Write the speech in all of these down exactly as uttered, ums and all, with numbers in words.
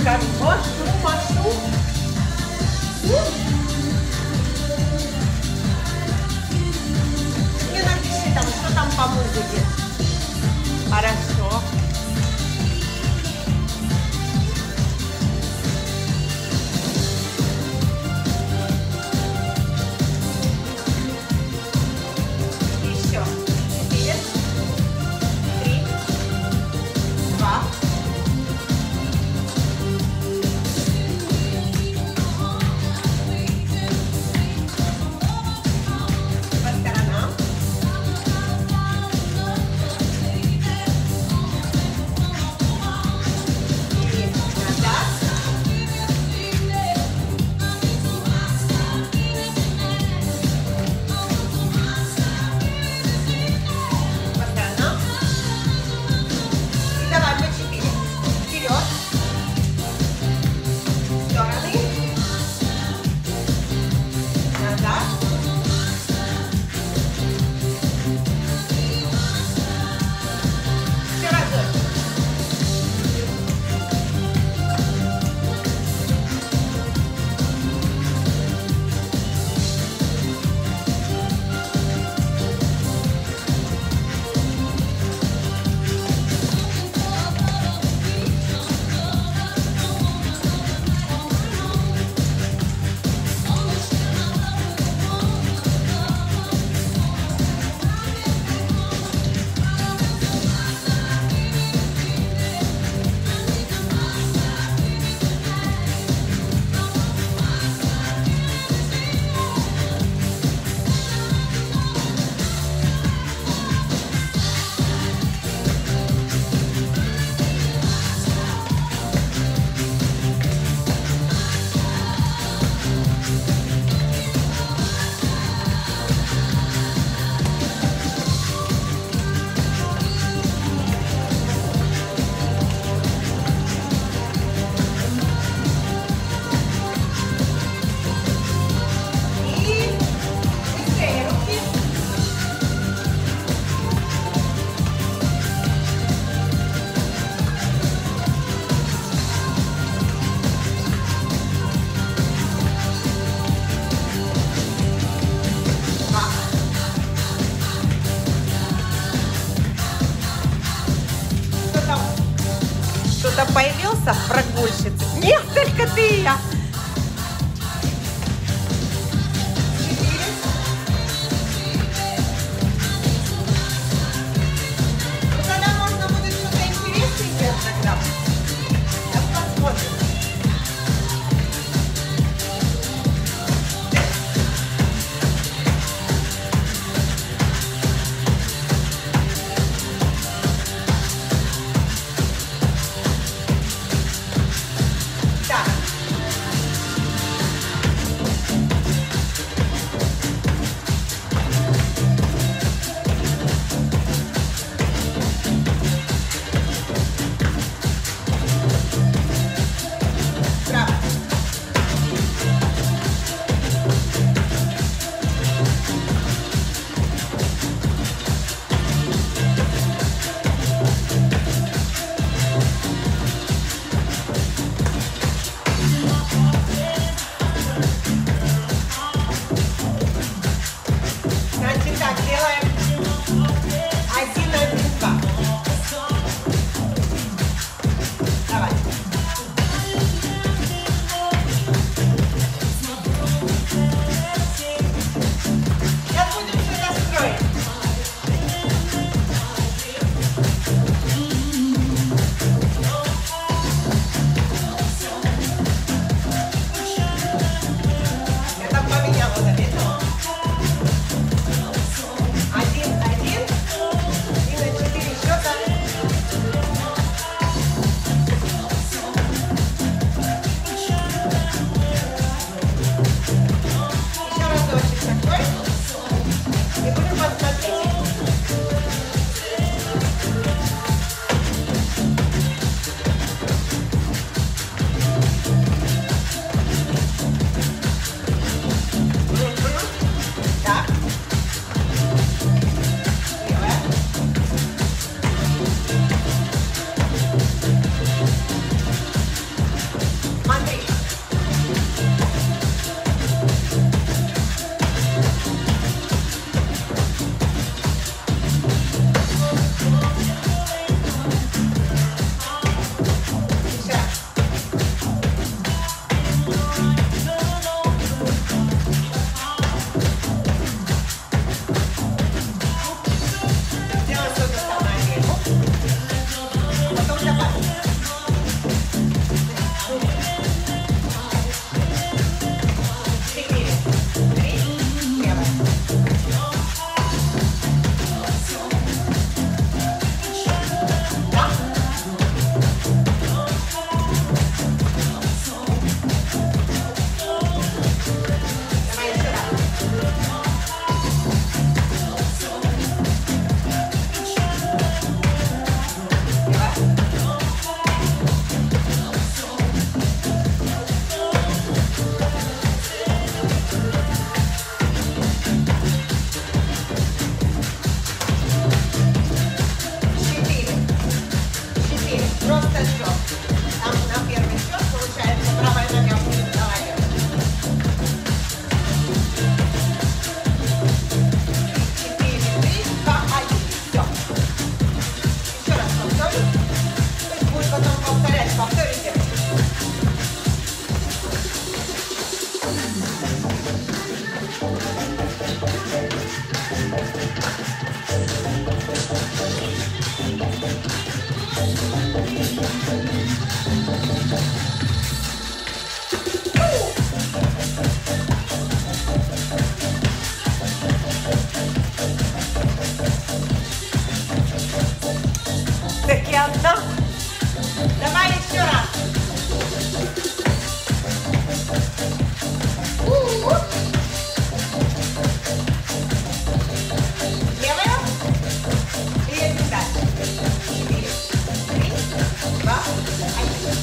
скажу, машу, машу. Не напиши там, что там по музыке. Хорошо. Еще. Четыре. Три. Два. По сторонам. И назад. По сторонам. И давай по четыре. Вперед. Стороны. Назад. Еще разок. И быстрее руки. Два. Кто там? Кто-то появился, прогульщица? Нет, только ты и я. Четыре. Ну, тогда можно будет что-то интересненькое тогда. Сейчас посмотрим. Так. одна. Давай еще раз. У-у-у. Левая. И едем дальше. Четыре, три, два, один.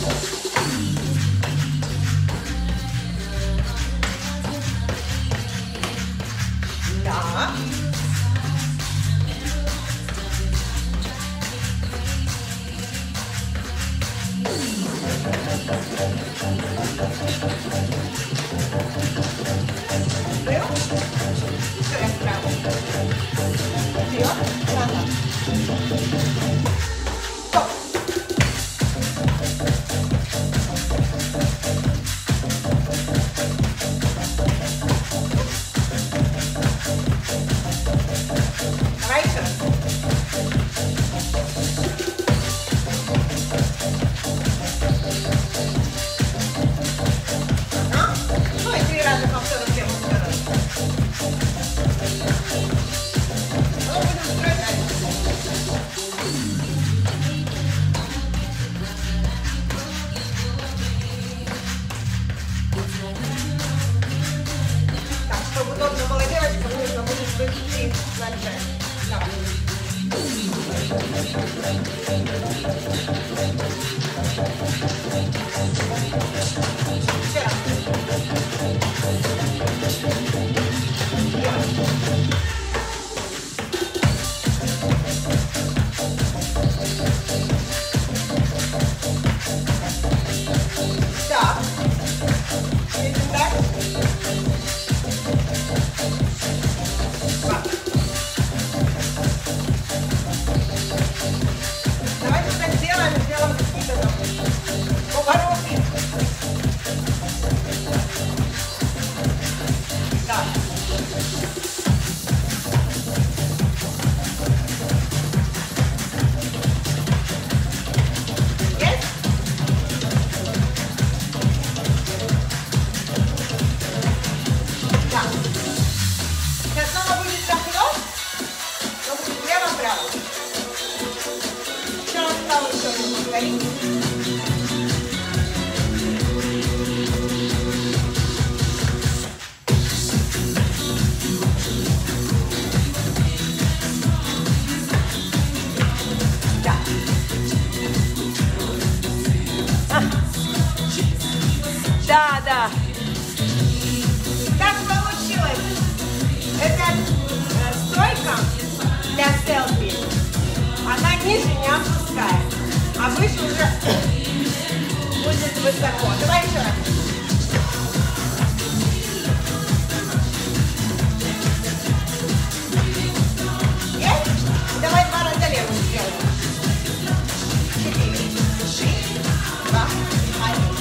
Да. Вперед. Еще раз вправо. Вперед. Назад. Стоп. Давай еще раз. Ага. Ну и три раза повторим левую сторону. Ну, будем строить дальше. Так, чтобы удобно было девочкам, нужно будет вывести дальше. Давай. Еще раз. Так. Едем дальше. Давайте так сделаем, сделаем какие-то там повороты. Так. Есть? Так. Сейчас снова будет захлёст, но будет лево-право. Еще раз правую сторону повторим. Да. А. Да, да. Как получилось? Это э, стойка для селфи. Она ниже не опускает, а выше уже будет высоко. Давай еще раз. Есть? Давай два раза левую сделаем. Четыре, три, два, один.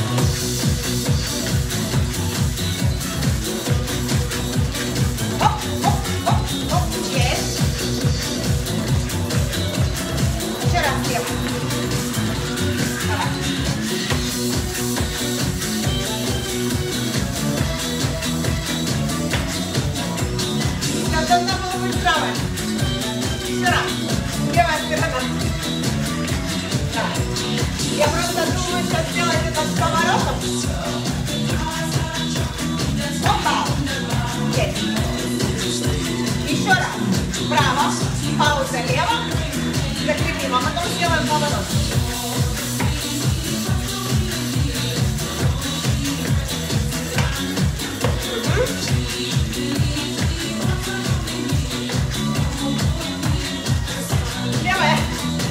Оп, оп, оп, оп. Есть. Еще раз левую. Давай. Сейчас должна была быть правая. Еще раз. Левая сторона. Давай. Я просто думаю, сейчас сделать это с поворотом. Опа. Есть. Еще раз. Право. Пауза лево. Закрепим, а потом сделаем поворот. Левая.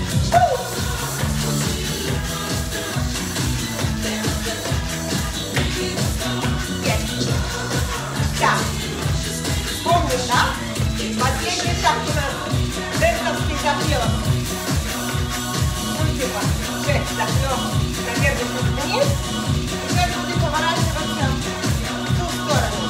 Есть. Так. Помнишь, да? Последний шаг у нас. Дельтовский заплёт. Типа. Шесть заплёт. Наверное, вниз. И сейчас будем поворачиваться в ту сторону.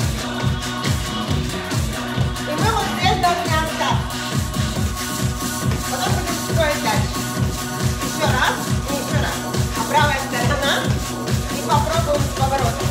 И мы вот здесь должны остаться. Потом будем строить дальше. Еще раз и еще раз. А правая сторона. И попробуем с поворотом.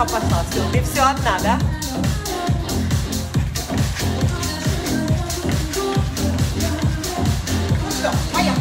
плохо пошла. Все, ты все одна, да? Все, поехали.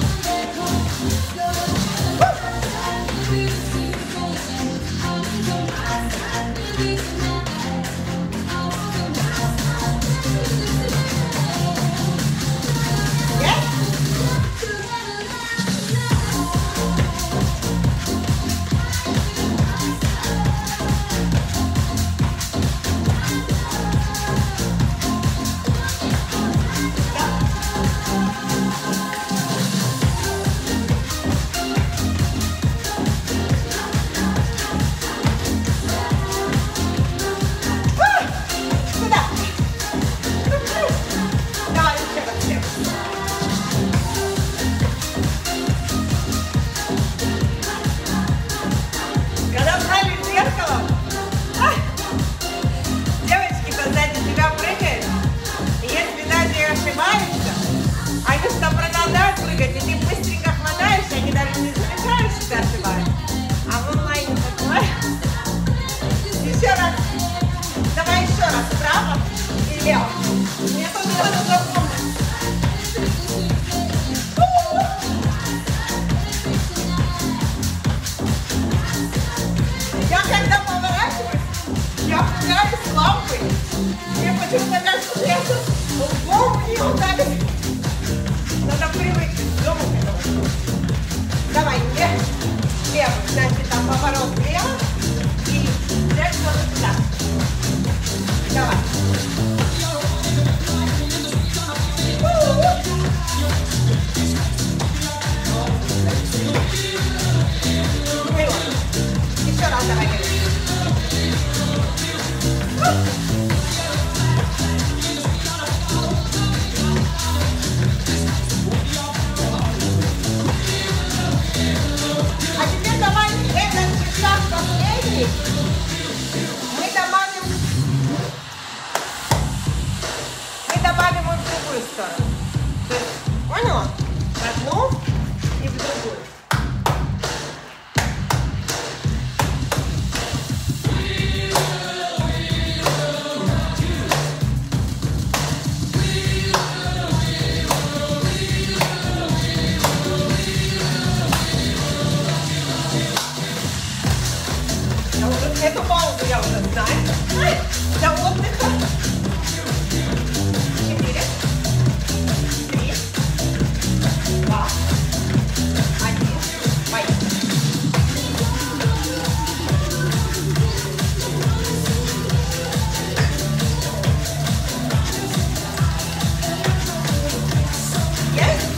Надо привыкнуть к дому. Давай, вверх, лево. Значит, там поворот влево и взять что-то туда. Давай. Еще раз давай. Мы добавим, мы добавим его в другую сторону. То есть, поняла? В одну и в другую. Эту паузу я уже знаю. Для отдыха. Четыре. Три. Два. Один. Поехали. Есть?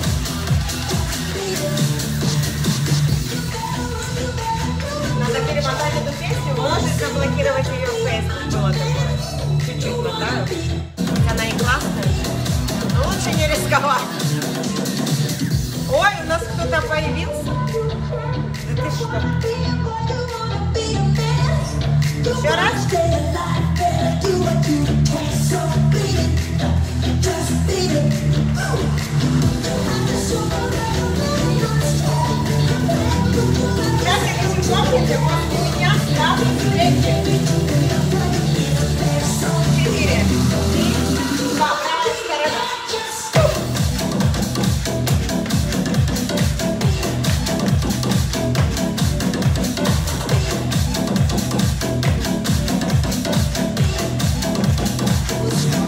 Надо перемотать эту песню, может заблокировать ее в Facebook. Было такое. Чуть-чуть мотаю. Она и классная. Но лучше не рисковать. Ой, у нас кто-то появился. Да ты что? Еще раз. Сейчас я не помните, после меня ставлю третий. Четыре. Три. Два. Правая сторона. Let's go.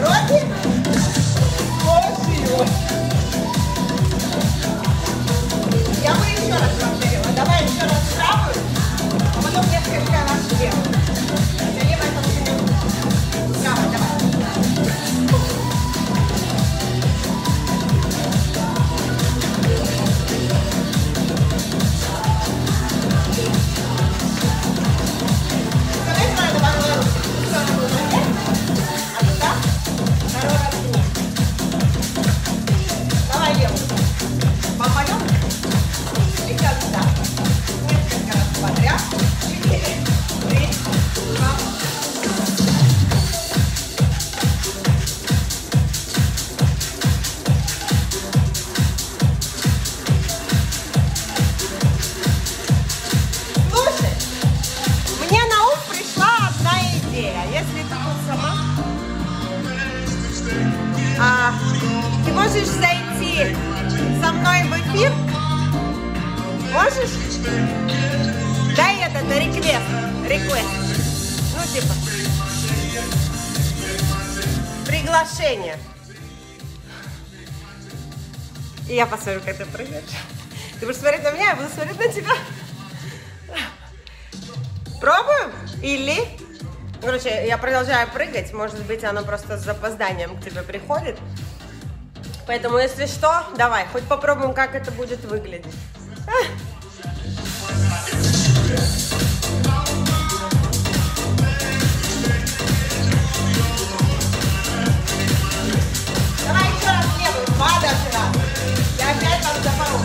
пойти со мной в эфир? Можешь? Дай этот реквест. Реквест. Ну, типа. Приглашение. И я посмотрю, как ты прыгаешь. Ты будешь смотреть на меня, я буду смотреть на тебя. Пробуем? Или... Короче, я продолжаю прыгать. Может быть, оно просто с запозданием к тебе приходит. Поэтому, если что, давай, хоть попробуем, как это будет выглядеть. Давай еще раз левую, два даже раз. Я опять там запору.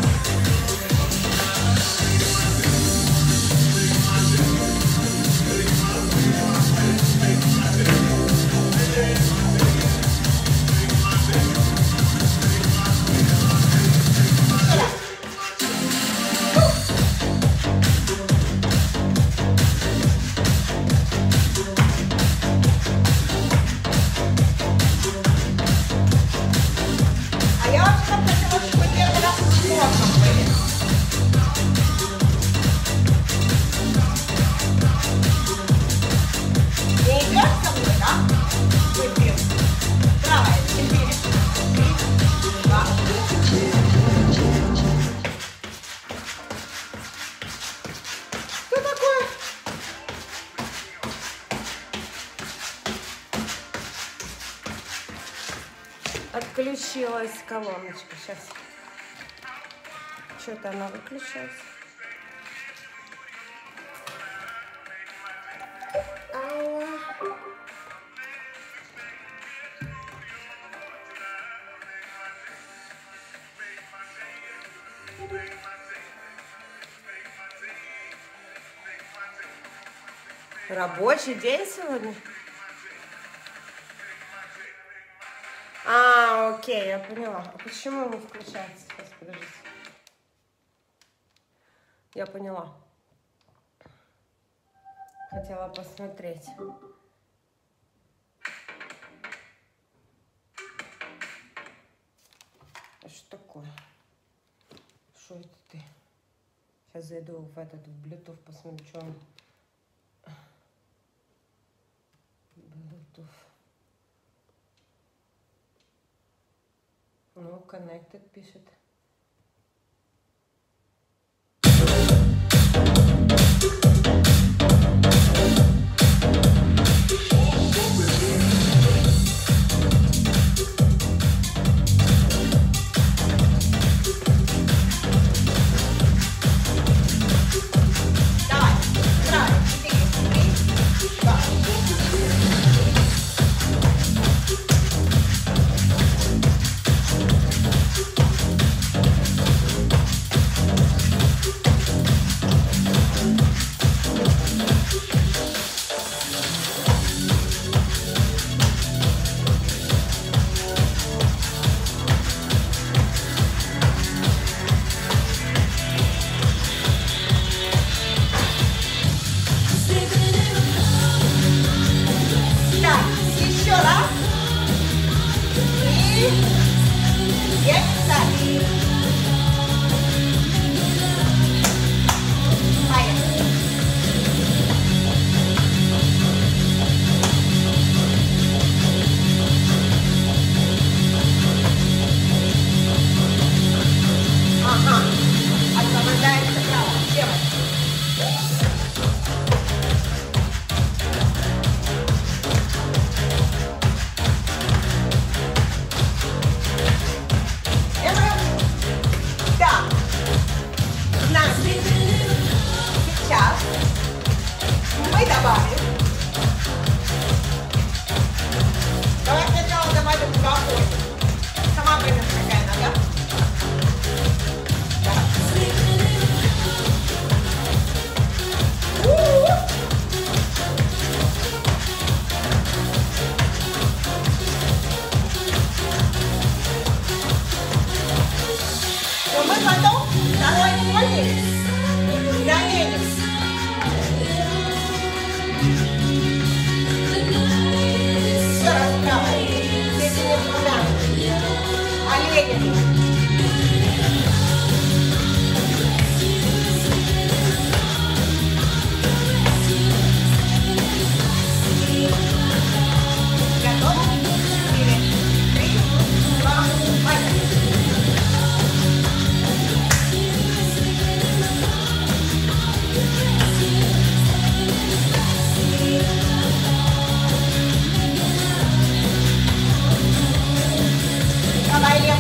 Отключилась колоночка. Сейчас. Что-то она выключилась. Рабочий день сегодня? А, окей, я поняла. А почему не включается? Сейчас, подождите. Я поняла. Хотела посмотреть. А что такое? Что это ты? Сейчас зайду в этот, в Bluetooth, посмотрю, что он... Bluetooth. Ну, connected пишет.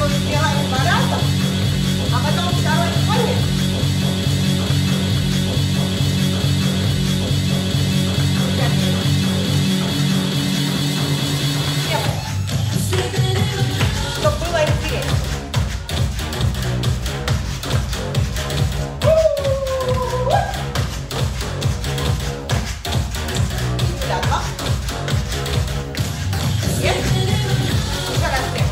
вот сделаем два раза, а потом второй конец. Чтобы было интересно. Сюда два. Есть. Еще раз три.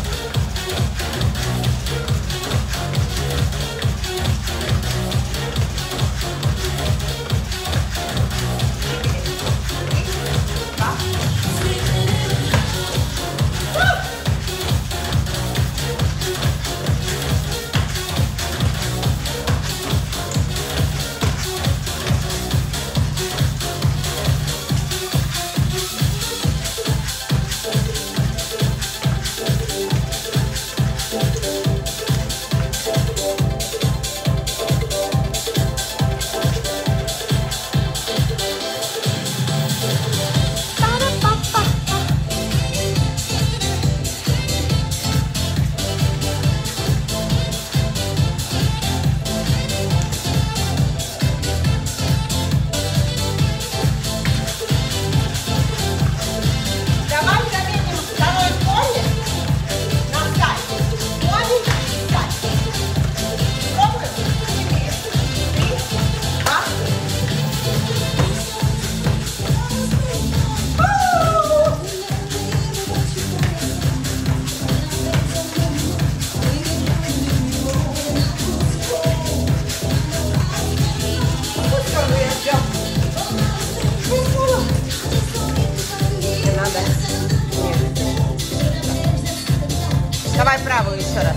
Давай правую еще раз.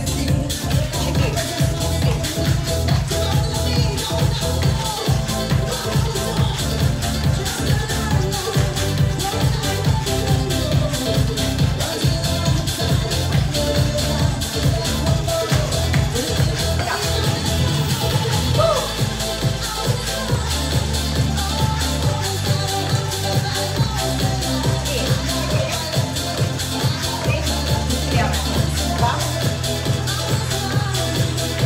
Четыре. Два.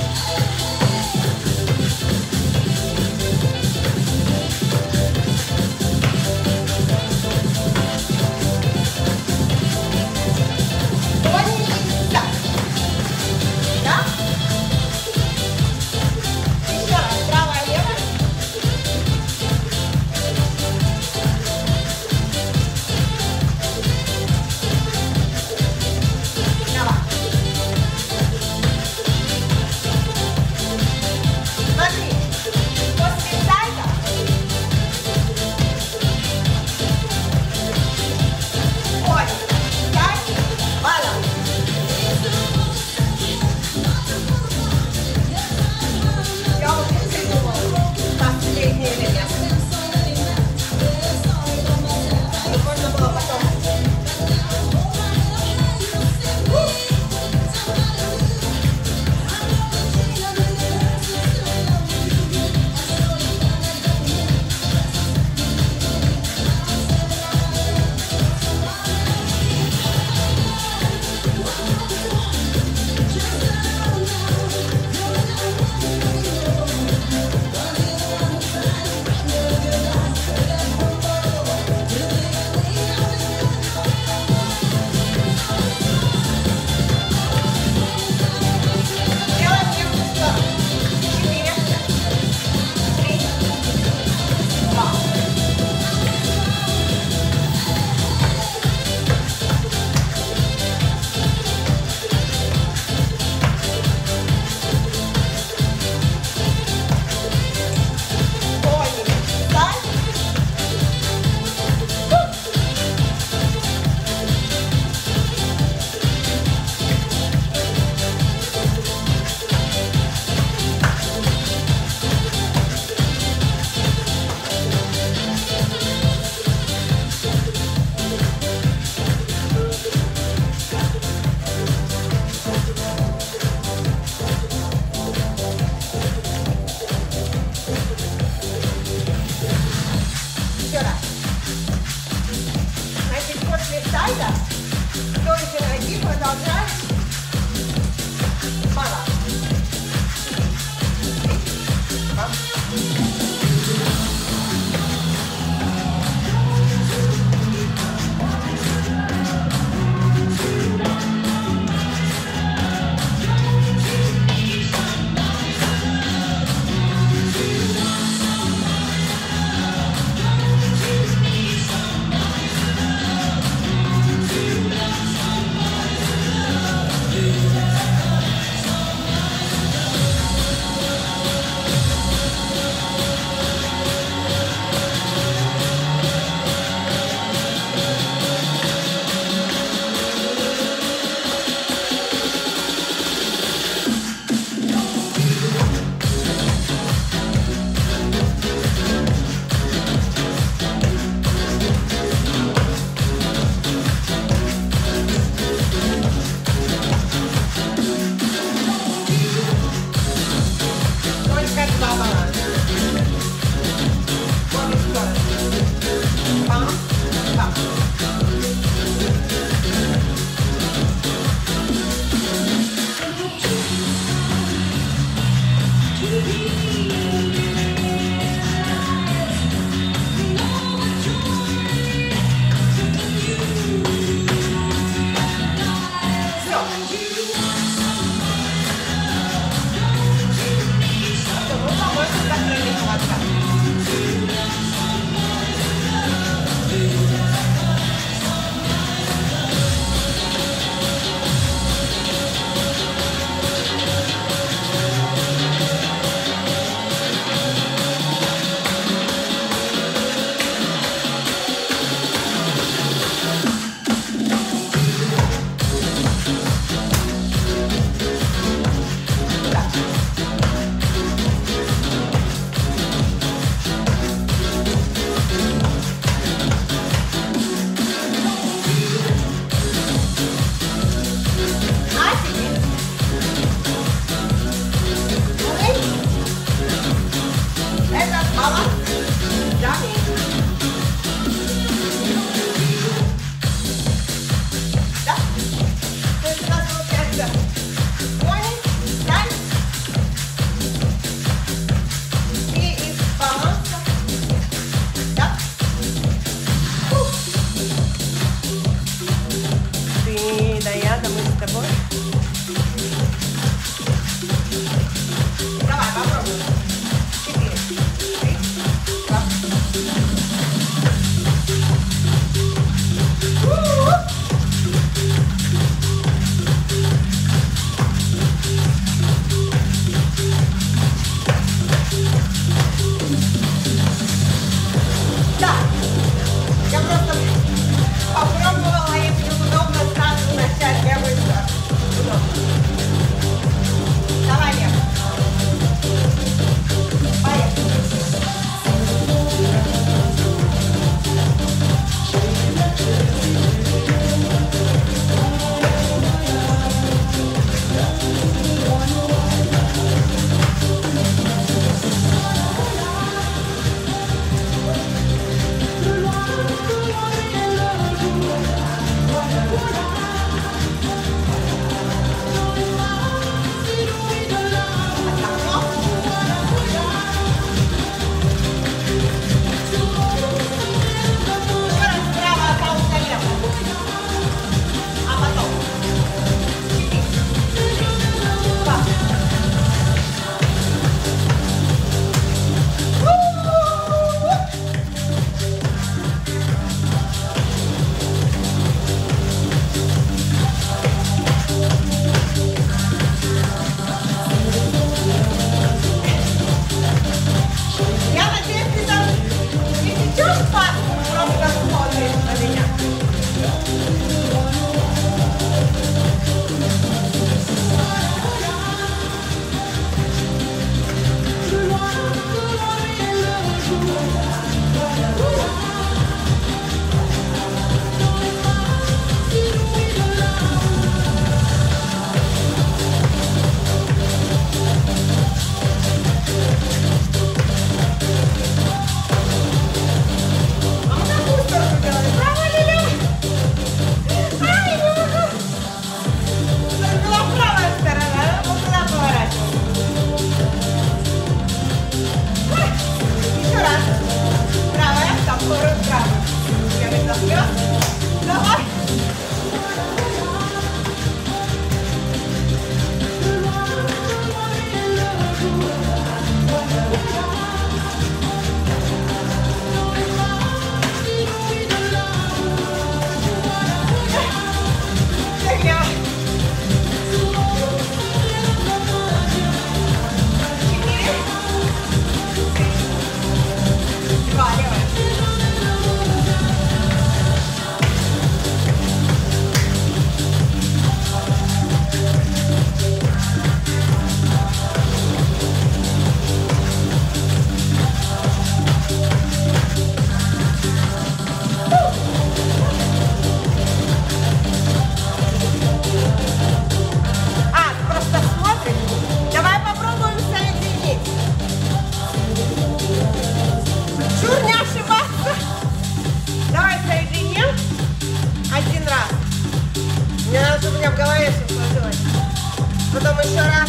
Потом еще раз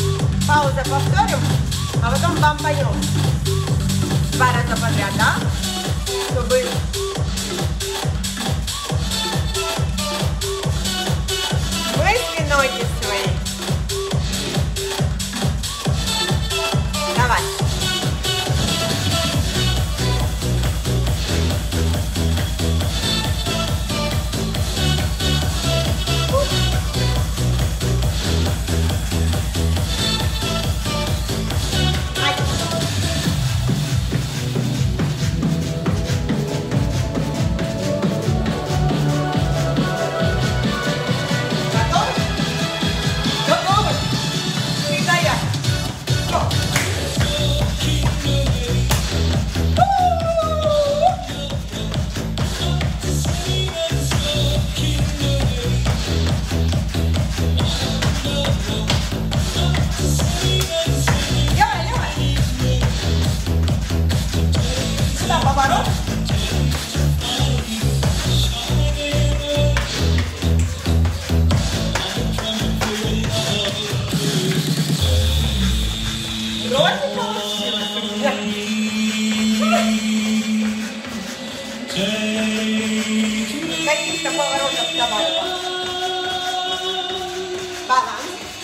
пауза повторим, а потом бампанем. Два раза подряд, да? Чтобы... Мысли ноги свои. Давай. очень получилось. Каких-то поворотов давай. Баланс.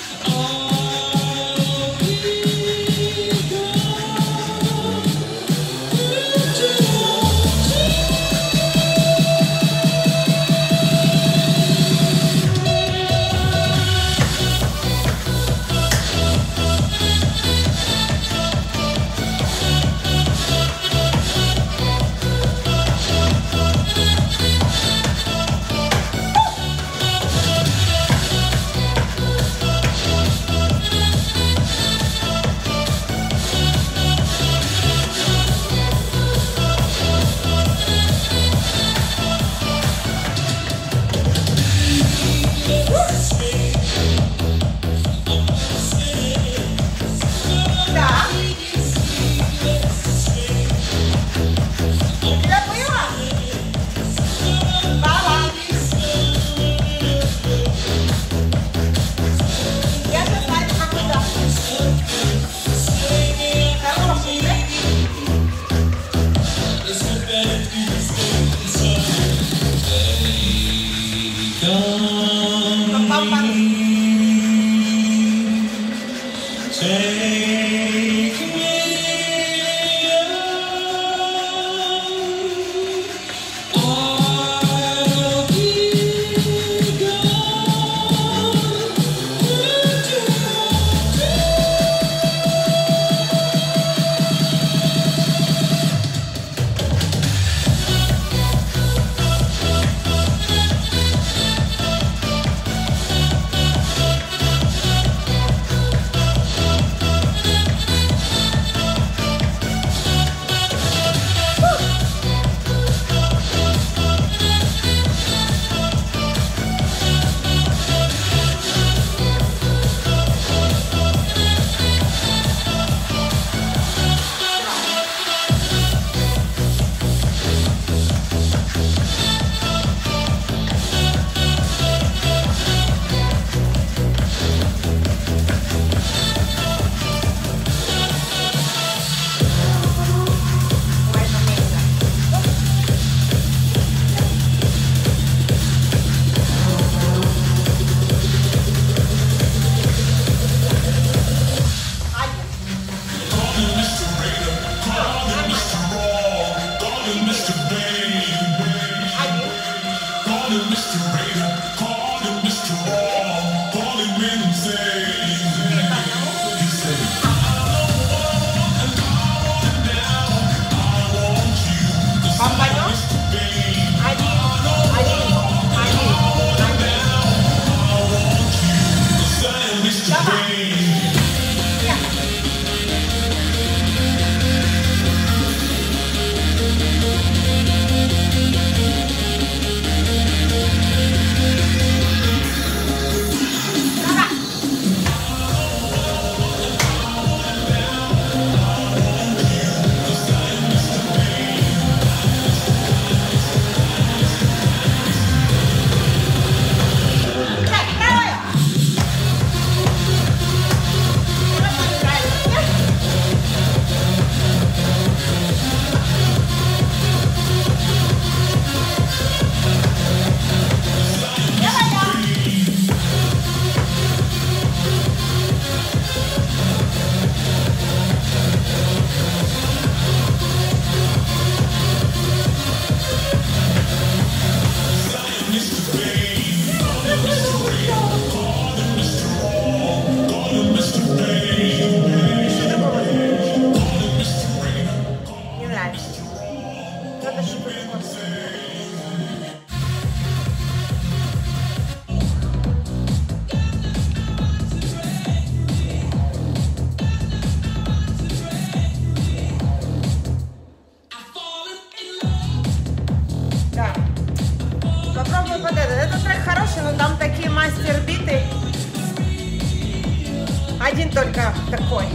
Один только такой.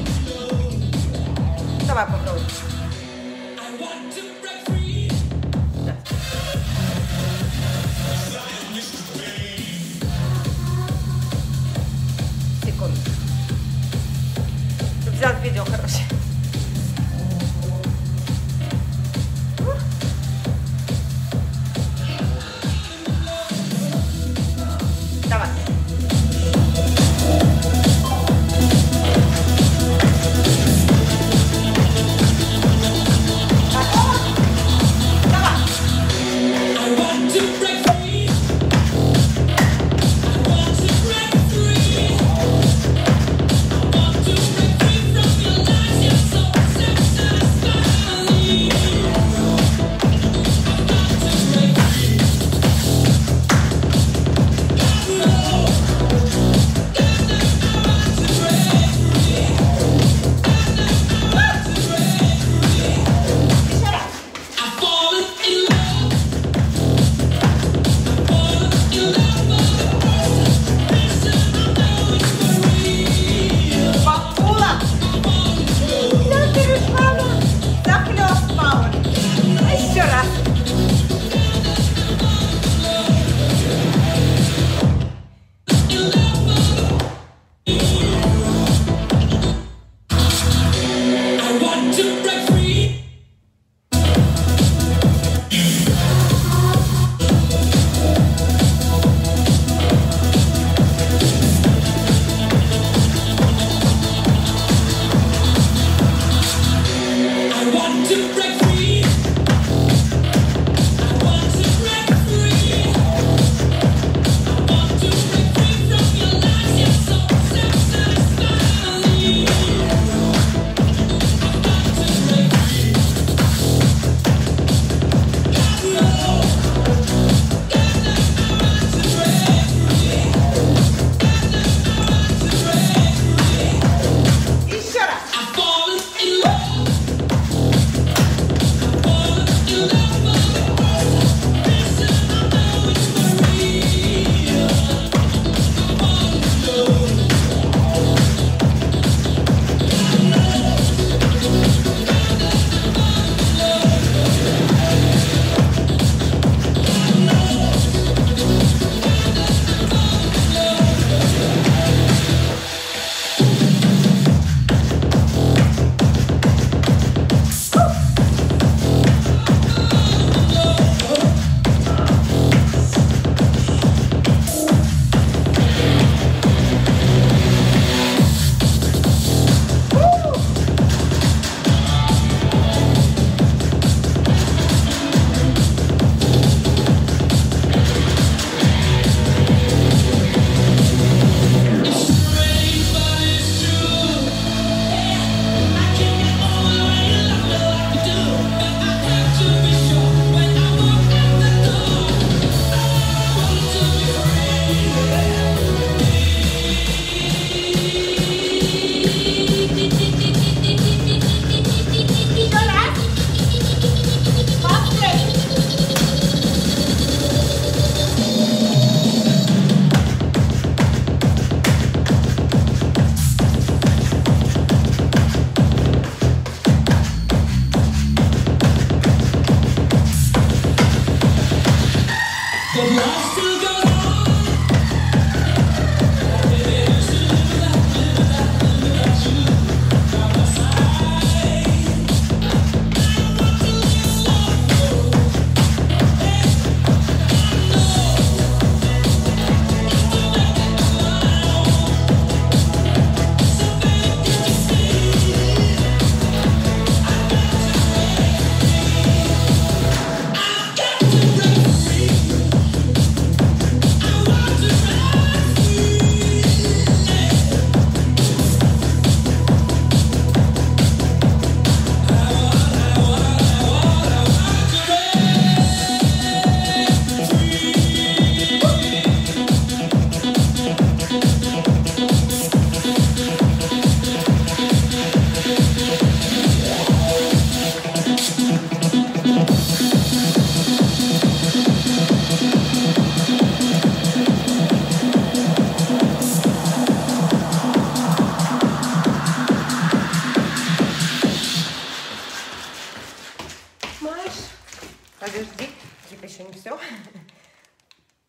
Давай попробуем. Да. Секунду. сделать видео хорошее. Давай.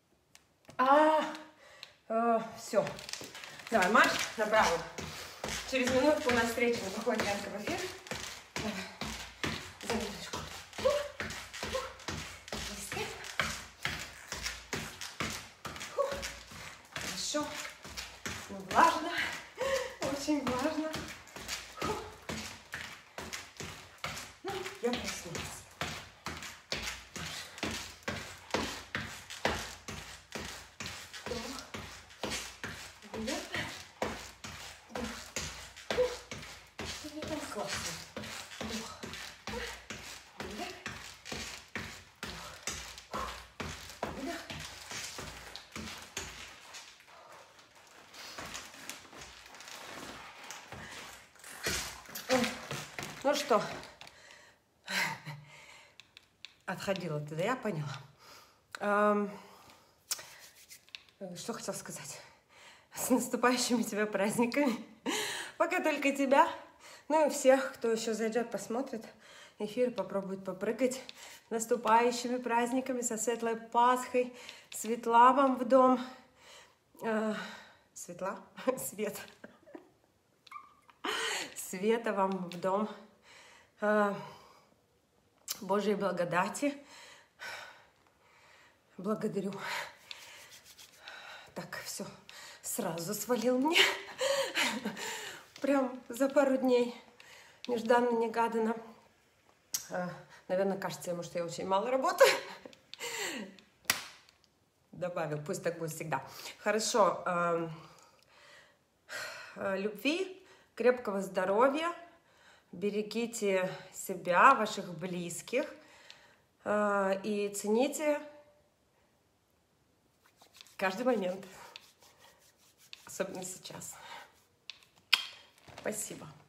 Все. Давай, марш направо. Через минутку у нас встреча, выходит Янка в эфир. За минуточку. Хорошо. Ну, влажно. Очень влажно. Ну, я проснулась. Ну что, отходила ты, да, я поняла. Эм, что хотела сказать? С наступающими тебя праздниками. Пока только тебя. Ну и всех, кто еще зайдет, посмотрит эфир, попробует попрыгать. С наступающими праздниками, со светлой Пасхой. Светла вам в дом. Э, светла? Свет. Света вам в дом. Божьей благодати. Благодарю. Так, все, сразу свалил мне. Прям за пару дней. Нежданно-негаданно. Наверное, кажется ему, что я очень мало работаю. Добавил, пусть так будет всегда. Хорошо. Любви, крепкого здоровья. Берегите себя, ваших близких э, и цените каждый момент, особенно сейчас. Спасибо.